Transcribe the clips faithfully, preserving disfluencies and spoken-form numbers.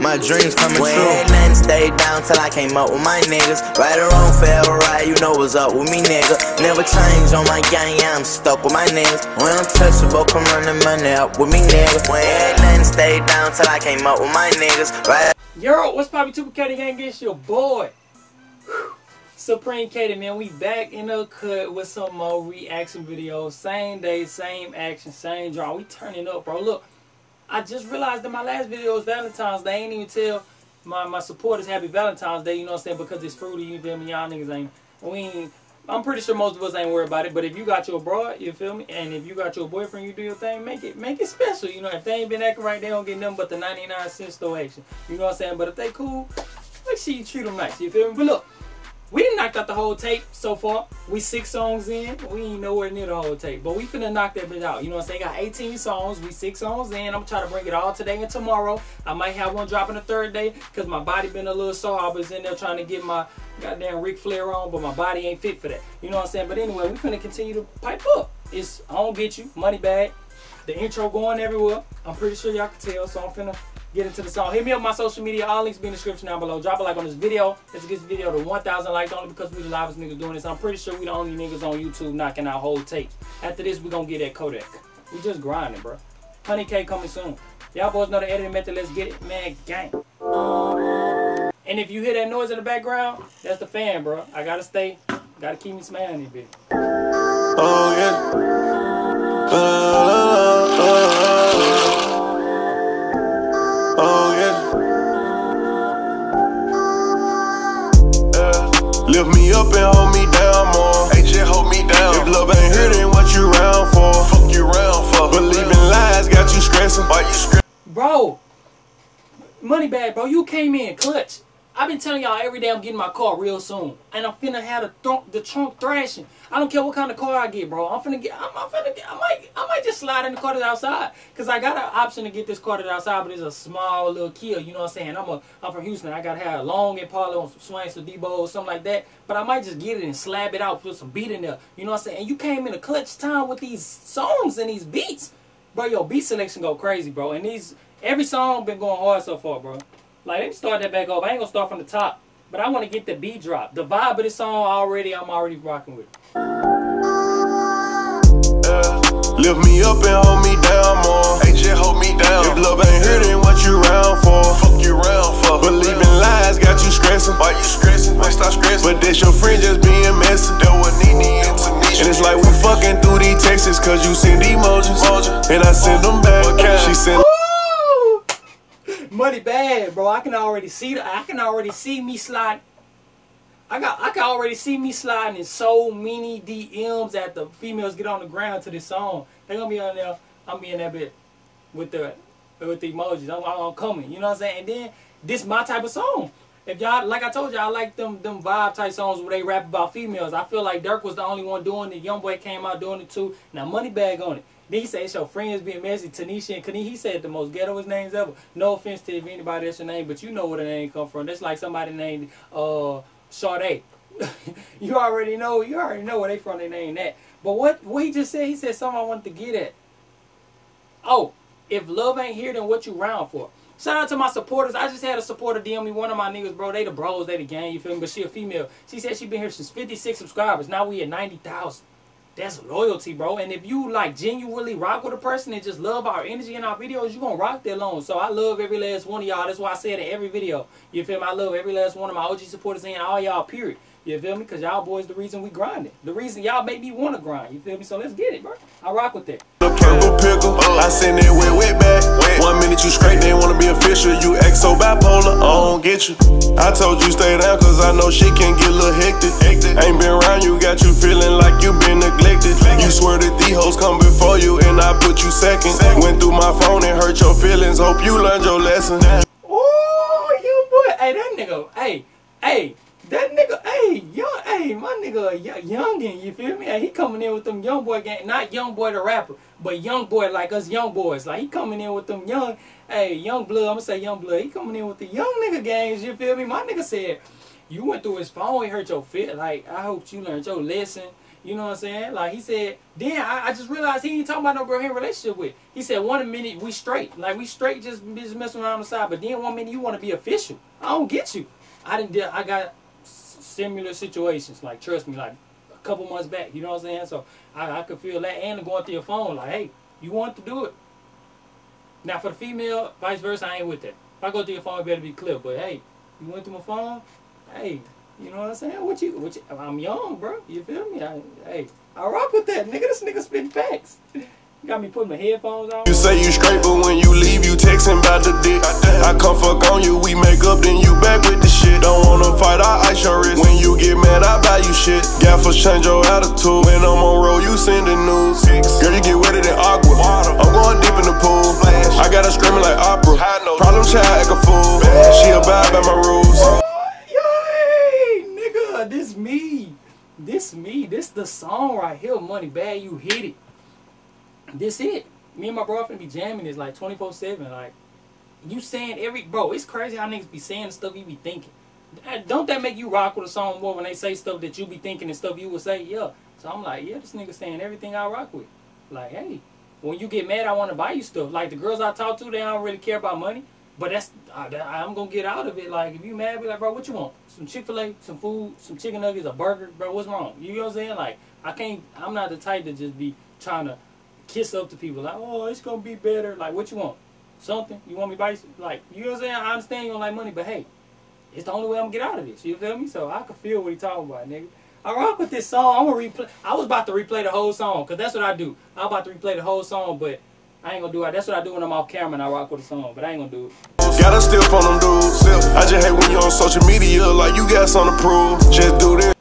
My dreams coming when true. When nothing stayed down till I came up with my niggas. Right or wrong, forever right, you know what's up with me, nigga. Never change on my gang, yeah, I'm stuck with my niggas. When I'm touchable, come run the money up with me, nigga. When nothing stayed down till I came up with my niggas. Right. Yo, what's poppin', Super Katie Gang? It's your boy, Supreme Katie, man. We back in the cut with some more reaction videos. Same day, same action, same draw. We turning up, bro. Look, I just realized that my last video was Valentine's Day. I ain't even tell my, my supporters Happy Valentine's Day, you know what I'm saying? Because it's fruity, you feel me? Y'all niggas ain't, we ain't, I'm pretty sure most of us ain't worried about it. But if you got your broad, you feel me? And if you got your boyfriend, you do your thing, make it make it special. You know, if they ain't been acting right, they don't get nothing but the ninety-nine cent store action. You know what I'm saying? But if they cool, make sure you treat them nice, you feel me? But look, we didn't knock out the whole tape so far. We six songs in. We ain't nowhere near the whole tape. But we finna knock that bitch out. You know what I'm saying? Got eighteen songs. We six songs in. I'm trying to bring it all today and tomorrow. I might have one dropping the third day because my body been a little sore. I was in there trying to get my goddamn Ric Flair on, but my body ain't fit for that. You know what I'm saying? But anyway, we finna continue to pipe up. It's I Don't Get You, Money Bag. The intro going everywhere. I'm pretty sure y'all can tell, so I'm finna get into the song. Hit me up on my social media. All links be in the description down below. Drop a like on this video. Let's get this video to one thousand likes only because we the livest niggas doing this. I'm pretty sure we the only niggas on YouTube knocking out whole tapes. After this, we gonna get that Kodak. We just grinding, bro. one hundred K coming soon. Y'all boys know the editing method. Let's get it, man. Gang. And if you hear that noise in the background, that's the fan, bro. I gotta stay. Gotta keep me smiling a bit. Oh, yeah. Uh, uh, uh. Oh yeah. Yeah. Lift me up and hold me down more. Hey, just hold me down. If love ain't here, then what you round for? Fuck you round for. Believing lies got you stressing. Why you stressing? Bro, Money Bag, bro, you came in clutch. I've been telling y'all every day I'm getting my car real soon. And I'm finna have the, th the trunk thrashing. I don't care what kind of car I get, bro. I'm finna get, I'm, I'm finna get, I might, I might just slide in the car that's outside. Cause I got an option to get this car that's outside, but it's a small little Kia, you know what I'm saying? I'm a, I'm from Houston. I gotta have a long Impala on some Swanks or Debo or something like that. But I might just get it and slab it out, put some beat in there. You know what I'm saying? And you came in a clutch time with these songs and these beats. Bro, your beat selection go crazy, bro. And these, every song been going hard so far, bro. Like, let me start that back up. I ain't gonna start from the top, but I want to get the beat drop. The vibe of this song already, I'm already rocking with it. Uh, lift me up and hold me down more. Hey, just hold me down. If love ain't here, then what you round for? Fuck you round for. Believing lies got you stressing. Why you stressing? Why stop stressing? But that's your friend just being messy. That was Nene and Tanisha. And it's like we fucking through these texts cause you send emojis. And I send them back. She sent. Money Bag, bro. I can already see the, I can already see me slide. I got I can already see me sliding in so many D Ms at the females get on the ground to this song. They're gonna be on there. I'm be in that bit with the with the emojis. I'm, I'm coming. You know what I'm saying? And then this my type of song. If y'all, like I told y'all, I like them them vibe type songs where they rap about females. I feel like Dirk was the only one doing it. Youngboy came out doing it too. Now Money Bag on it. Then he said it's your friends being messy, Tanisha and Kani. He said the most ghettoest names ever. No offense to if anybody that's your name, but you know where the name come from. That's like somebody named uh Sade. You already know, you already know where they from, they name that. But what what he just said, he said something I wanted to get at. Oh, if love ain't here, then what you round for? Shout out to my supporters. I just had a supporter D M me, one of my niggas, bro. They the bros, they the gang, you feel me? But she a female. She said she been here since fifty-six subscribers. Now we at ninety thousand. That's loyalty, bro. And if you like genuinely rock with a person and just love our energy in our videos, you gonna rock that long. So I love every last one of y'all. That's why I said in every video. You feel me? I love every last one of my O G supporters and all y'all, period. You feel me? Because y'all boys the reason we grinding. The reason y'all make me want to grind. You feel me? So let's get it, bro. I rock with that. The purple pickle, I send it with wet back. One minute you straight, they wanna be official. You act so bipolar, I don't get you. I told you stay down cause I know shit can get a little hectic. Ain't been around you, got you feeling like you been neglected. You swear that these hoes come before you and I put you second. Went through my phone and hurt your feelings, hope you learned your lesson. Ooh, you boy, hey that nigga, hey, hey. That nigga, hey, young, hey, my nigga, youngin, you feel me? Hey, he coming in with them young boy gang, not young boy the rapper, but young boy like us young boys. Like he coming in with them young, hey, young blood. I'm gonna say young blood. He coming in with the young nigga gangs. You feel me? My nigga said, you went through his phone, he hurt your fit. Like I hope you learned your lesson. You know what I'm saying? Like, he said, then I, I just realized he ain't talking about no girl he in a relationship with. He said, one minute we straight. Like, we straight just, just messing around on the side. But then one minute you want to be official. I don't get you. I didn't. I got similar situations. Like, trust me, like, a couple months back. You know what I'm saying? So, I, I could feel that. And going through your phone, like, hey, you want to do it. Now, for the female, vice versa, I ain't with that. If I go through your phone, it better be clear. But, hey, you went through my phone, hey, you know what I'm saying? What you, what you, I'm young, bro. You feel me? I, hey, I rock with that, nigga. This nigga spitting facts. You got me putting my headphones on. You say you straight, but when you leave, you texting about the dick. I come fuck on you, we make up, then you back with the shit. Don't wanna fight, I ice your wrist. When you get mad, I buy you shit. Gaffers change your attitude. When I'm on roll, you sending news. Girl, you get wetter than aqua. I'm going deep in the pool. I got her screaming like opera. Problem child, act a fool. She abide by my rules. This me, this me, this the song right here, Money Bag, you hit it. This it. Me and my bro finna be jamming this like twenty-four seven. Like, you saying every, bro, it's crazy how niggas be saying the stuff you be thinking. Don't that make you rock with a song more when they say stuff that you be thinking and stuff you would say? Yeah. So I'm like, yeah, this nigga saying everything I rock with. Like, hey, when you get mad, I want to buy you stuff. Like, the girls I talk to, they don't really care about money. But that's, uh, I'm going to get out of it. Like, if you mad, be like, bro, what you want? Some Chick-fil-A, some food, some chicken nuggets, a burger? Bro, what's wrong? You know what I'm saying? Like, I can't, I'm not the type to just be trying to kiss up to people. Like, oh, it's going to be better. Like, what you want? Something? You want me to buy you? Like, you know what I'm saying? I understand you don't like money, but hey, it's the only way I'm going to get out of this. You feel me? So I can feel what he talking about, nigga. I rock with this song. I'm going to replay. I was about to replay the whole song, because that's what I do. I'm about to replay the whole song, but I ain't gonna do it. That's what I do when I'm off camera and I rock with a song, but I ain't gonna do it. Gotta steal from them dudes. I just hate when you on social media like you got something to prove. Just do this.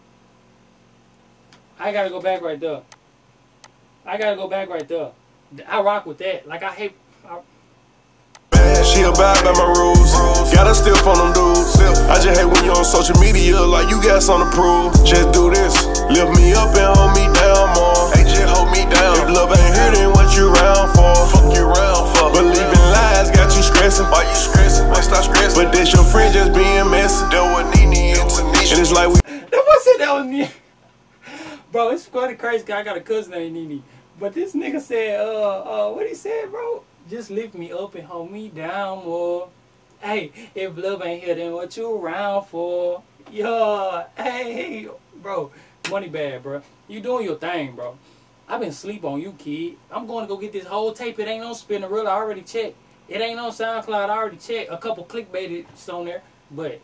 I gotta go back right there. I gotta go back right there. I rock with that. Like, I hate. I... She abide by my rules. Gotta steal from them dudes. I just hate when you on social media like you got something to prove. Just do this. Lift me up and hold me down more. Hey, just hold me down. If love ain't here, then what you round for? Fuck you round for. Believing lies got you stressing. Why you stressing? Why stop stressing? But this your friend just being messy. That was Nene and Tanisha. And it's like we. That boy said that was me. Bro, it's funny crazy because I got a cousin named Nene. But this nigga said, uh, uh, what he said, bro? Just lift me up and hold me down more. Hey, if love ain't here, then what you around for? Yo, hey, bro. Money bad, bro. You doing your thing, bro. I've been sleep on you, kid. I'm going to go get this whole tape. It ain't on Spinnerella. I already checked. It ain't on SoundCloud. I already checked. A couple clickbaiteds on there. But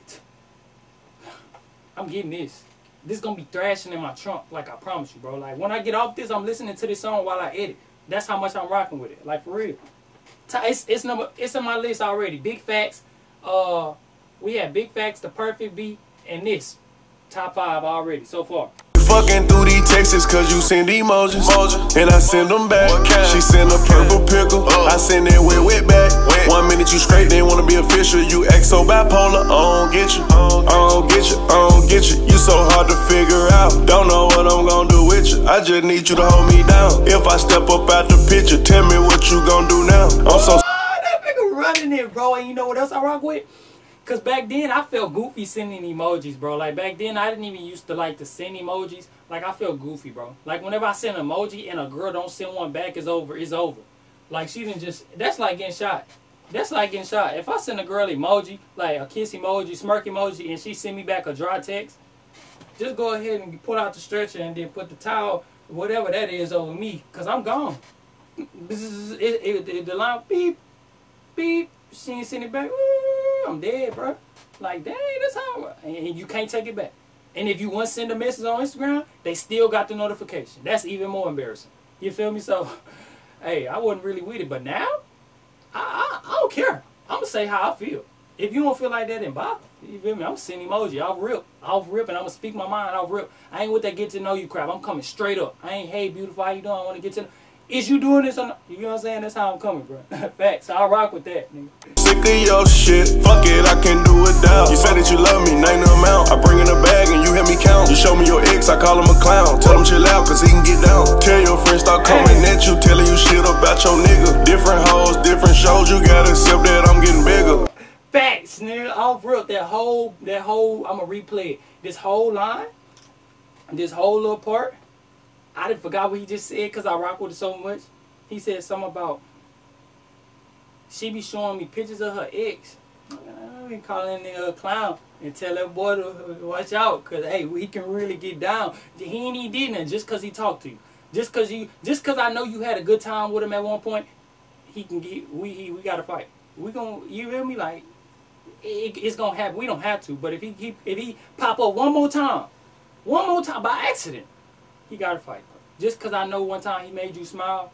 I'm getting this. This going to be thrashing in my trunk, like I promise you, bro. Like, when I get off this, I'm listening to this song while I edit. That's how much I'm rocking with it. Like, for real. It's, it's, number, it's on my list already. Big Facts. Uh, we had Big Facts, The Perfect Beat, and this. Top five already so far. Fucking through these texts cause you send emojis, and I send them back. She send a purple pickle, I send that wet wet back. One minute you straight, then wanna be official. You act so bipolar, I don't get you, I don't get you, I don't get you. You so hard to figure out, don't know what I'm gonna do with you. I just need you to hold me down. If I step up out the picture, tell me what you gonna do now. I'm so. Oh, that nigga running it, bro. And you know what else I rock with? Cause back then I felt goofy sending emojis, bro. Like back then I didn't even used to like to send emojis. Like I felt goofy, bro. Like whenever I send an emoji and a girl don't send one back, it's over. It's over. Like she didn't just. That's like getting shot. That's like getting shot. If I send a girl emoji, like a kiss emoji, smirk emoji, and she send me back a dry text, just go ahead and pull out the stretcher and then put the towel, whatever that is, over me. Cause I'm gone. This is it, it, it, the line beep, beep. She ain't send it back. I'm dead, bro. Like, dang, that's how. And you can't take it back. And if you once send a message on Instagram, they still got the notification. That's even more embarrassing. You feel me? So, hey, I wasn't really with it. But now, I, I, I don't care. I'm going to say how I feel. If you don't feel like that, then bye. You feel me? I'm sending emoji. I'll rip. I'll rip, and I'm going to speak my mind. I'll rip. I ain't with that get to know you crap. I'm coming straight up. I ain't, hey, beautiful, how you doing? I want to get to know. Is you doing this or not? You know what I'm saying? That's how I'm coming, bro. Facts. I'll rock with that, nigga. Sick of your shit. Fuck it, I can do it down. You say that you love me, name the amount. I bring in a bag and you help me count. You show me your ex, I call him a clown. Tell him chill out, cause he can get down. Tell your friends start coming hey. at you, telling you shit about your nigga. Different hoes, different shows, you gotta accept that I'm getting bigger. Facts, nigga. I'll rip that whole, that whole, I'ma replay it. This whole line, this whole little part, I didn't forgot what he just said because I rock with it so much. He said something about she be showing me pictures of her ex. I be calling that nigga a clown and tell that boy to watch out, cause hey, he can really get down. He ain't even did nothing just cause he talked to you. Just cause you, just cause I know you had a good time with him at one point, he can get. We he, we gotta fight. We gonna, you feel me? Like it, it's gonna happen. We don't have to, but if he keep, if he pop up one more time, one more time by accident, he gotta fight. Bro. Just cause I know one time he made you smile,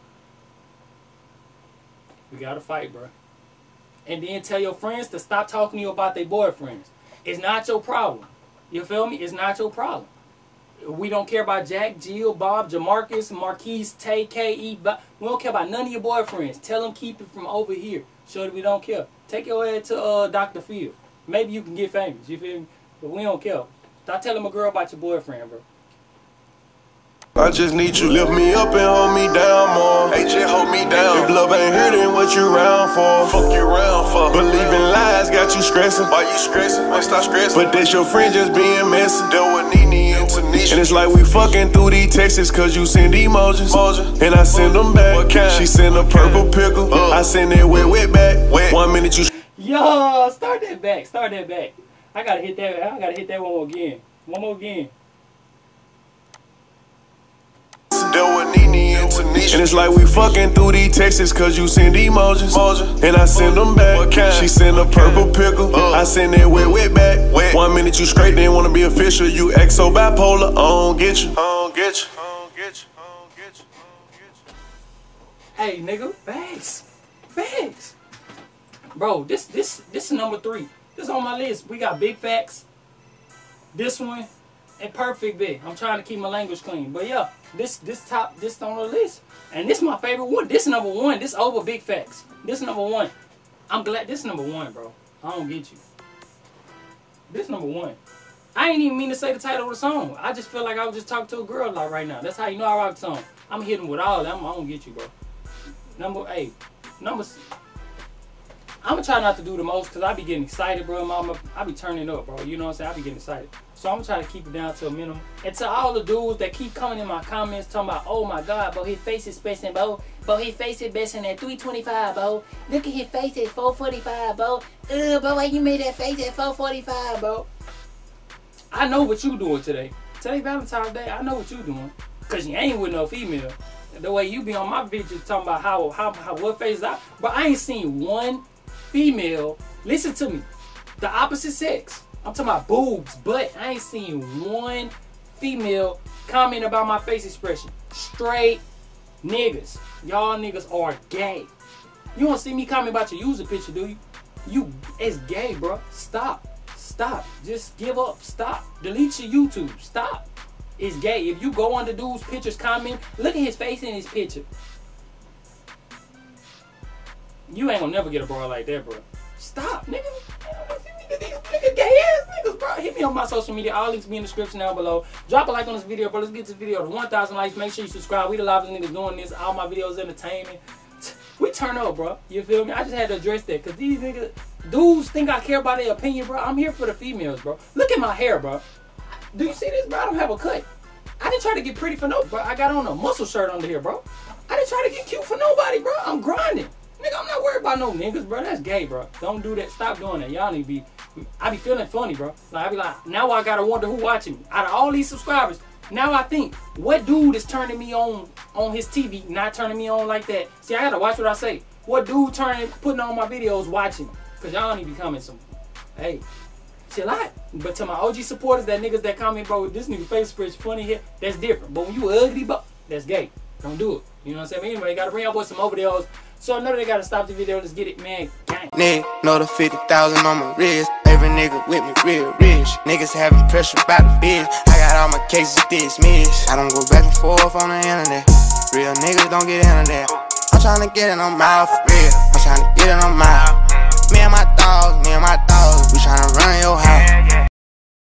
we gotta fight, bro. And then tell your friends to stop talking to you about their boyfriends. It's not your problem. You feel me? It's not your problem. We don't care about Jack, Jill, Bob, Jamarcus, Marquise, Tay, K, E. We don't care about none of your boyfriends. Tell them keep it from over here. Show that we don't care. Take your head to uh, Doctor Phil. Maybe you can get famous. You feel me? But we don't care. Stop telling a girl about your boyfriend, bro. I just need you lift me up and hold me down more. Hey, just hold me down. If love ain't here, then what you round for? Fuck you round for? Believing lies got you stressing. Why you stressing? Why stop stressing? But that's your friend just being messy. Deal with Nene and Tanisha. And it's like we fucking through these texts cause you send emojis. Emoji. And I send them back. She send a purple pickle. Uh. I send that wet wet back. Wet. One minute you. Yo, start that back. Start that back. I gotta hit that. I gotta hit that one more again. One more again. And it's like we fucking through these texts cause you send emojis. Emoji. And I send them back. She send a purple pickle. Uh. I send that wet wet back. Wet. One minute you straight, then wanna be official. You act so bipolar, I don't get you. I don't get you. I don't get you. I don't get you. I don't get you. Hey nigga, facts. Facts. Bro, this this this is number three. This is on my list. We got Big Facts. This one. And Perfect Big. I'm trying to keep my language clean. But yeah, this this top this on the list. And this is my favorite one. This number one. This over Big Facts. This number one. I'm glad this number one, bro. I don't get you. This number one. I ain't even mean to say the title of the song. I just feel like I was just talking to a girl like right now. That's how you know I rock the song. I'm hitting with all of them. I don't get you, bro. Number eight. Number I'm gonna try not to do the most because I be getting excited, bro. Mama, I be turning up, bro. You know what I'm saying? I be getting excited. So I'm gonna try to keep it down to a minimum. And to all the dudes that keep coming in my comments talking about, oh my God, bro, his face is besting, bro. Bro, his face is besting at three twenty-five, bro. Look at his face at four forty-five, bro. Ugh, bro, why you made that face at four forty-five, bro? I know what you doing today. Today Valentine's Day, I know what you doing. Cause you ain't with no female. The way you be on my videos talking about how, how, how what face I, but I ain't seen one female, listen to me, the opposite sex. I'm talking about boobs, but I ain't seen one female comment about my face expression. Straight niggas. Y'all niggas are gay. You don't see me comment about your user picture, do you? You, it's gay, bro. Stop. Stop. Just give up. Stop. Delete your YouTube. Stop. It's gay. If you go under dude's pictures, comment, look at his face in his picture. You ain't gonna never get a bro like that, bro. Stop, nigga. Nigga, gay ass niggas, bro. Hit me on my social media. All links be in the description down below. Drop a like on this video, bro. Let's get this video to one thousand likes. Make sure you subscribe. We the livest niggas doing this. All my videos entertainment. We turn up, bro. You feel me? I just had to address that because these niggas, dudes think I care about their opinion, bro. I'm here for the females, bro. Look at my hair, bro. Do you see this, bro? I don't have a cut. I didn't try to get pretty for no, bro. I got on a muscle shirt under here, bro. I didn't try to get cute for nobody, bro. I'm grinding. Nigga, I'm not worried about no niggas, bro. That's gay, bro. Don't do that. Stop doing that. Y'all need to be... I be feeling funny, bro. Like, I be like, now I gotta wonder who watching me. Out of all these subscribers, now I think, what dude is turning me on on his T V, not turning me on like that? See, I gotta watch what I say. What dude turning, putting on my videos, watching me? Because y'all need to be coming some... Hey, chill out. But to my O G supporters, that niggas that comment, bro, this nigga face spread funny here, that's different. But when you ugly, bro, that's gay. Don't do it. You know what I'm saying? But anyway, gotta bring y'all boys some over videos. So I know they gotta stop the video. Let's get it, man. Gang. Nigga, know the fifty thousand on my wrist. Every nigga with me real rich. Niggas having pressure about the bitch. I got all my cases dismissed. I don't go back and forth on the internet. Real niggas don't get into that. I'm tryna get it on my for real. I'm tryna get it on my. Me and my dogs, me and my dogs, we tryna run your house.